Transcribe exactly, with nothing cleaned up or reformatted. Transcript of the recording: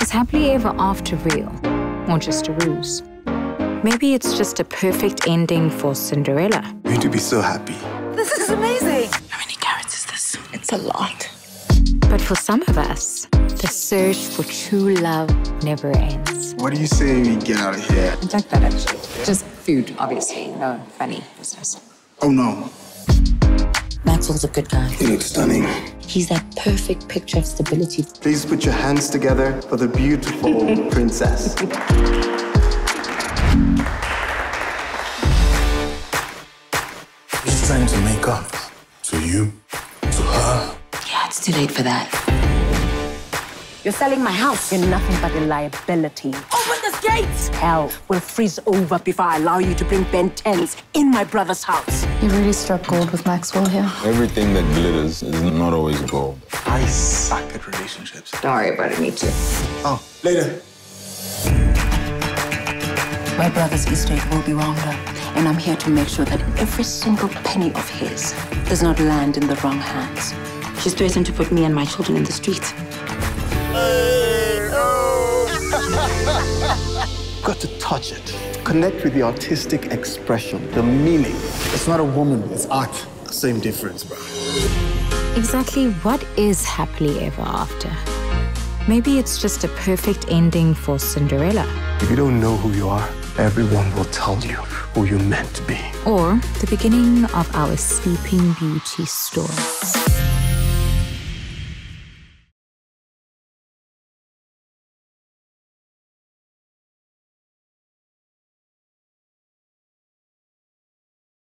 Is happily ever after real, or just a ruse? Maybe it's just a perfect ending for Cinderella. You need to be so happy. This is amazing. How many carrots is this? It's a lot. But for some of us, the search for true love never ends. What do you say we get out of here? I like that, actually. Just food, obviously. No funny business. Oh, no. Maxwell's a good guy. You look stunning. He's that perfect picture of stability. Please put your hands together for the beautiful princess. He's trying to make up to you, to her. Yeah, it's too late for that. You're selling my house. You're nothing but a liability. Open this gate! Hell will freeze over before I allow you to bring Ben tens in my brother's house. You really struck gold with Maxwell here. Everything that glitters is not always gold. I suck at relationships. Don't worry about it, me too. Oh, later. My brother's estate will be Rhonda, and I'm here to make sure that every single penny of his does not land in the wrong hands. She's threatened to put me and my children in the streets. Got to touch it. Connect with the artistic expression, the meaning. It's not a woman, it's art. Same difference, bro. Exactly what is happily ever after? Maybe it's just a perfect ending for Cinderella. If you don't know who you are, everyone will tell you who you're meant to be. Or the beginning of our Sleeping Beauty stories.